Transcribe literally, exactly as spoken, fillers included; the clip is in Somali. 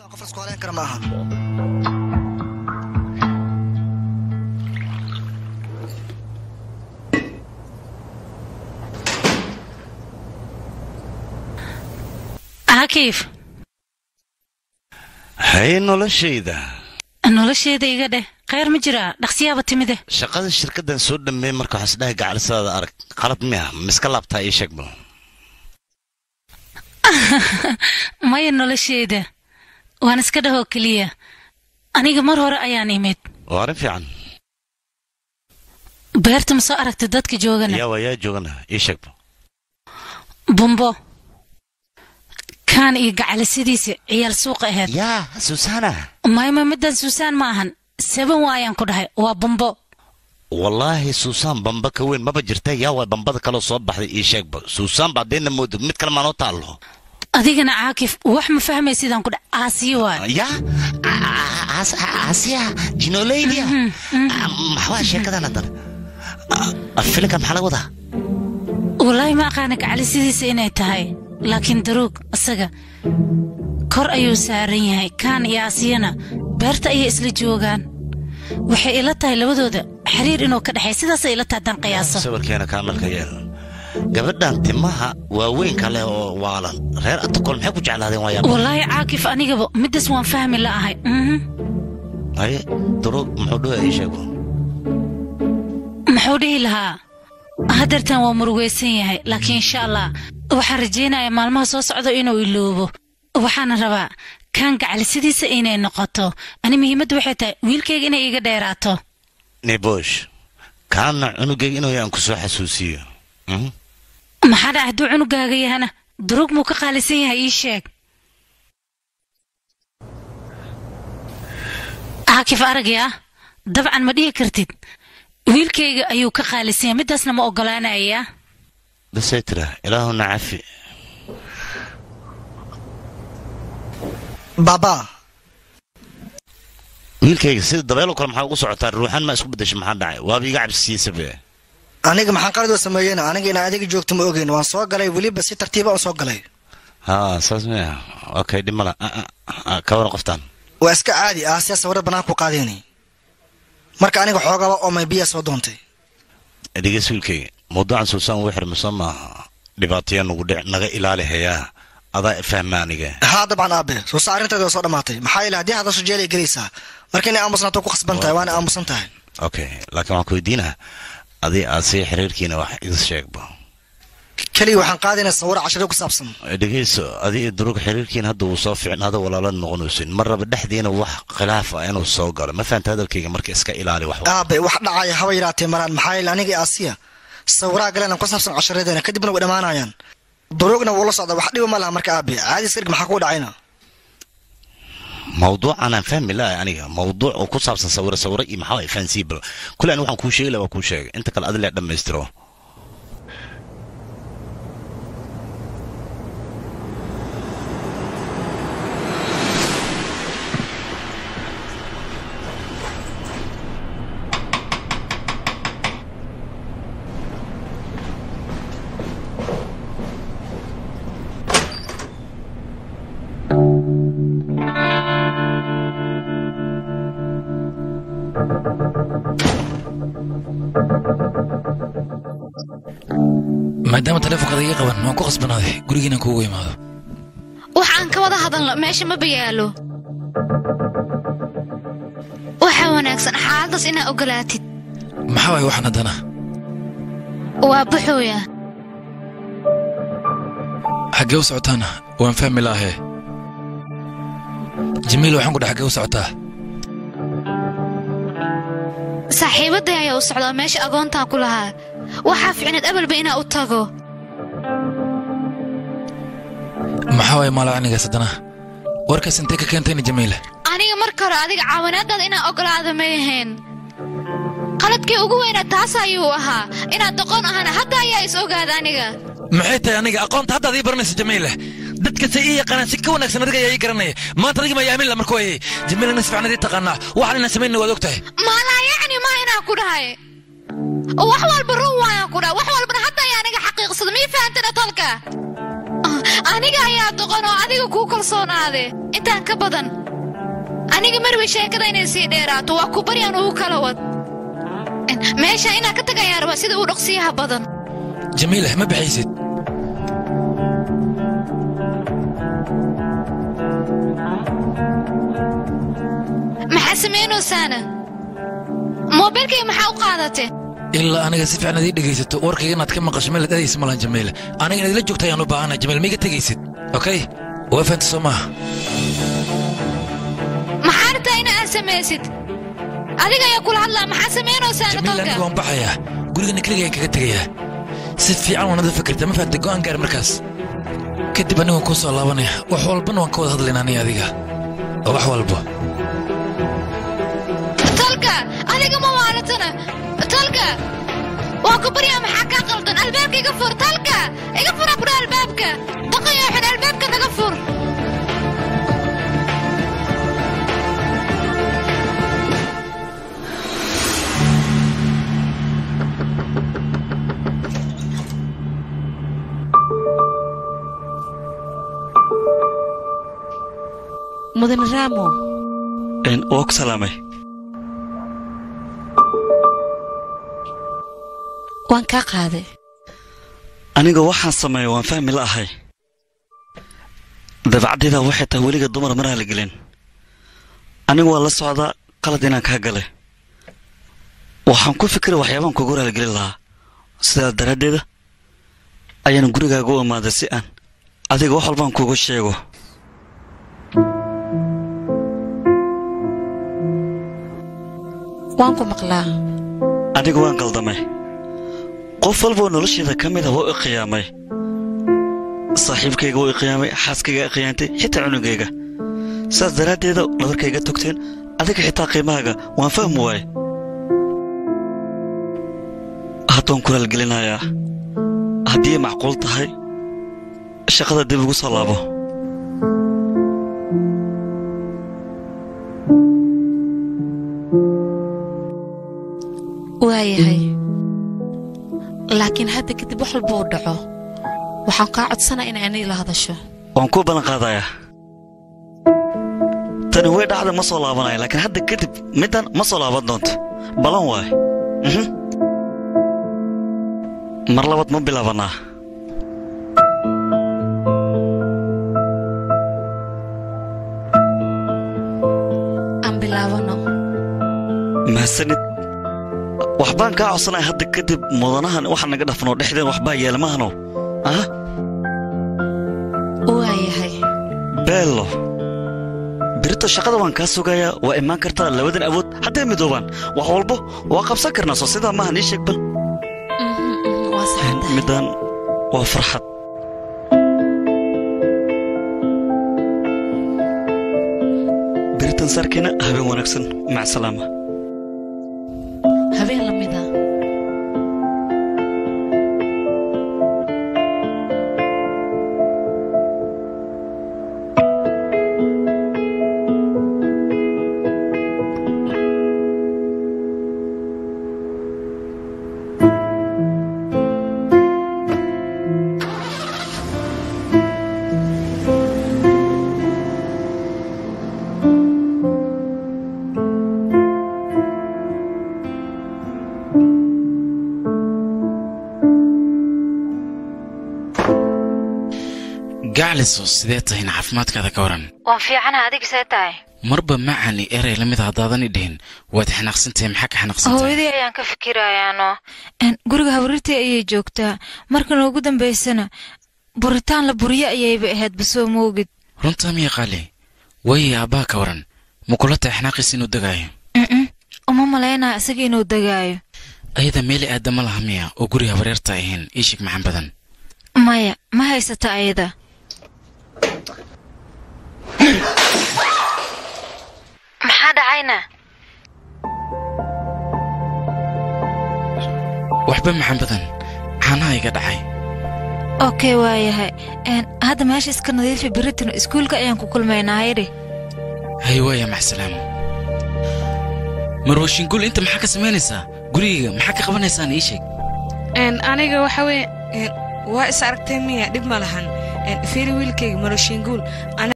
قفص كوالين كرماها كيف هاي نولشيدا نولشيدا يقده خير مجرى دقسيابه تمده شقada shirkadan soo dhameey marka waxa isdhahay gacalsada arag qalad miya miska laabtaa ii sheeg bal ma noloshayda waan iska dhaho kaliya aniga mar hore ayaan imid waran fiican beerta ma soo aragtay dadka joogana yaa waa joogana ii sheeg bumbo كان يقعل سيديس عيال سوق اهد يا سوسانا ما يما مدن سوسان معهن سبن وايان كدهي waa bambo والله سوسان بامبا كوين ما بجرتay yaa waa bambada kala soo baxday ii sheegba سوسان baadina mood mid kale ma noo taalo adigana caakif wax ma fahmay sidaan ku aasiya waa ya aasiya jinoleydia maxaa sheekada nadar afilka maxaa laga wadaa wallahi ma aqaanak cali sidiisa inay tahay laakiin daruug asaga kor ayuu saaran yahay kaan iyo asiyana beerta ay isla joogaan waxay ila tahay labadooda xiriir inuu ka dhaxay sidaas ay ila tahay qiyaaso sawirkeena kaamalka yeel gabadhan timaha waa weyn kale oo waalan reer atqol maxay ku jeclaadeen waa yaab wallahi caakif anigaba midas waan fahmi la ahay ay daruug muxuu dhahay sheego muxuu dhihi lahaa hadartan waa murugaysan yahay laakiin insha Allah waxaan rajeynayaa maalmaha soo socdo inuu iloobo waxaan rabaa kan gacal sidiisa inay noqoto ani muhiimad waxay tahay wiilkayga inay iga dheeraato nebosh kana cunugayga inuu yaan ku soo xasuusiyo maxaa dhacdo cunugaaga yahana durug muu ka qaalisan yahay ii sheeg akif aragaya dabcan ma dhihi kartid wiilkayga ayuu ka qaalisan midaasna ma ogolaanaya بسيتره إلهه نعفي بابا wiilkayga sida dabeelo kale maxaa ugu socotaa ruuxan ma isku bedeshay maxaa dhacay waa biga cabsiisa bee aniga maxaan qalad oo sameeyay aniga ina adiga joogto ma ogeyn waan soo galay waliba si tartiib ah soo galay ha saasmaya okay dhimala ka war qoftaan waa iska caadi ah si sawir banaan ku qaadeenay marka aniga xoogaba oo may biya soo doontay adiga wiilkayga موضوع سوسان وحر مسمى دباتيا نقول نجا إلى هيا هذا فهمانية ها طبعا أبي سوسان أنت ده صار ماتي محايل هدي هذا سجلي جريسة مركني أمس نتوقع خصبنتها وأنا أمس نتاعي أوكي لكن ما كويدينها هذه أسي حرير كينا واحد يشيك با كلي وحن قاعدين الصور عشرة وكسبسن دقيس هذه دروك حرير كينا هذا وصاف عن هذا ولا لن نغنوسين مرة بدحدين وح خلافة أنا والصوغر ما فهمت هذا الكيك مركز كإلالي وح أبي واحد عاي هوايراتي مران محايل أنا جي آسيا صورا قالنا قصص عشرة دينا كدبنا ودمانا يعني دروقنا والله صعد واحد يوم مالها مركا أبي عادي سرق محكود عينا موضوع أنا فهم لا يعني موضوع وقصة صورة صورة إيه محاوي فانسيبل كل أنواع كل شيء لا وكل شيء أنت كل أدلة دم يستروه maadaama telefoonka iga qaban waan ku qasbanaaday gurigeena kuugu imaado waxaan ka wada hadalno meesha ma bayaalo waxa wanaagsan xaaladaas inaad ogolaatid maxaa way waxan hadana waa buxooya xagee u socotaana waan fahmi lahaye jamiil waxaan ku dhax xagee u socotaa saaxiibada ayaa u socdaa meesha agoontaan ku lahaa waxaa fiicnad abalba inaa u tago maxaa way maala aniga sadana warkaas intee ka keentayna jamiila aniga marka hore adiga caawinaadaada inaan ogolaado ma yahayn qaladkii ugu weynaa taas ayuu ahaa inaad doqon ahana hadda ayaa is ogaada aniga maxay tahay aniga aqoonta haddaad ii baranaysa jamiila dadka say ii yaqaanaan si ka wanaagsan adiga ayaa ii garanaya maanta adiga ma yaamin la marka wayay jamiila nis fiican idii taqaanaa waxaan inaan samayna waad og tahay maalaa yacni maa inaan ku dhahay wax walba run waayaan ku dhahay wax walbana hadda ayaa aniga xaqiiqsada mii fahamtana tolka aniga ayaa doqon oo adiga kuu kalsoonaade intaan ka badan aniga marwi sheekada inay sii dheeraato waa ku baryaan ugu kala wad meesha inaan ka tagayaan rabaa sida uu dhaqsiyaha badan jamiila ma baxaysid maxaa sameynaysaana moobilkayga maxaa u qaadatay ilaa aniga si fiican adii dhegaysato warkayga inaad ka maqasho meel adaysa malan jamiila aniga inaad ila joogta ayaan u baahana jamiil maiga tegaysid okay waa fahamta soo maaha maxaa rabtaa ina aad samaysid adiga ayaa kula hadlaa maxaa sameynaysaana jamiil aniga waan baxayaa gurigana keliga ayaan kaga tegayaa si fiican waan ada fikirta ma fahamta go'aan gaar markaas kadib aniga waan kuu soo laabanaya wax walbana waan ka wada hadlaynaa aniga adiga wax walba talka adiga ma waalatana talka waa ku baryaa maxaa kaa qaldan albaabka iga fur talka iga fura bura albaabka daqaya xun albaabka naga fur mudan raamo en ok salaamay waan kaa qaaday aniga waxaan sameeyo waan fahmi la ahay dabacdeeda waxay tahay weliga dumar mar hala gelin aniga waa la socdaa qalad inaan kaa galay waxaan ku fikiray waxyaabaan kugu hala gelin lahaa sidaa daraaddeeda ayaan gurigaaga u imaaday si aan adiga wax walbaan kuuga sheego waan ku maqlaa aniga waan qaldamay qof walboo nolosheeda ka mid ah waa i qiyaamay saaxiibkayga waa i qiyaamay xaaskayga i qiyaantay xitaa cunugayga saas daraaddeeda nabarkayga togteen adiga xitaa qiimahaaga waan fahmi waaye haddaan ku halgelinayaa haddii ay macquul tahay shaqada dib ugu soo laabo waayahay laakiin hadda kadib wax walba uu dhaco waxaan kaa codsanaa inay aniga la hadasho waan kuu ballan qaadayaa tani way dhacda ma soo laabanaya laakiin hadda kadib middan ma soo laaban doonto ballan waaye mar labaad ma bilaabanaa aan bilaabano mahadsanid waxbaan kaa codsanaya hadda kadib mudanahan waxaa naga dhafanoo dhexdeen waxbaa yeelmahano ah waayahay beello birito shaqada waan kaa sugayaa waa imaan kartaa labadan awood hadday midoobaan wax walbo waa qabsan karnaa soo sidaa maaha nii sheeg bal waa saxantahay midaan waa farxad biritan sarkiina habeen wanaagsan mac salaama habeen lamida gacliso sidee tahayna caafimaadkaada ka waran waan fiicana adiga see tahay marba macani erey la mid haddaadan i dhihin waad xanaaqsantahay maxaa ka xanaaqsantahay hooyadii ayaan ka fikirayaano guriga habarirtii ayay joogtaa markan ugu dambaysana buritaan la buryo ayayba ahayd basoo moogid runtaa miya qaali waaye aabbaa ka waran ma kula tahay xanaaqiis inuu degaayo uma malaynaa isaga inuu degaayo ayada meeli aadda ma laha miya oo guriga habareerta ahayn ii sheeg maxan badan maya ma haysata ayada maxaa dhacayna waxba maxan badan caanaha iga dhacay okay waayahay hadda meesha iska nadiifi beritan iskuulka ayaan ku kulmaynaa yidhi hay waaya maxsalaamo marwashinguul inta maxaa ka samaynaysaa gurigayga maxaa ka qabanaysaan ii sheeg aniga waxa weye waa is aragtay miya dhib ma lahan fiiri wiilkayga maroshiinguul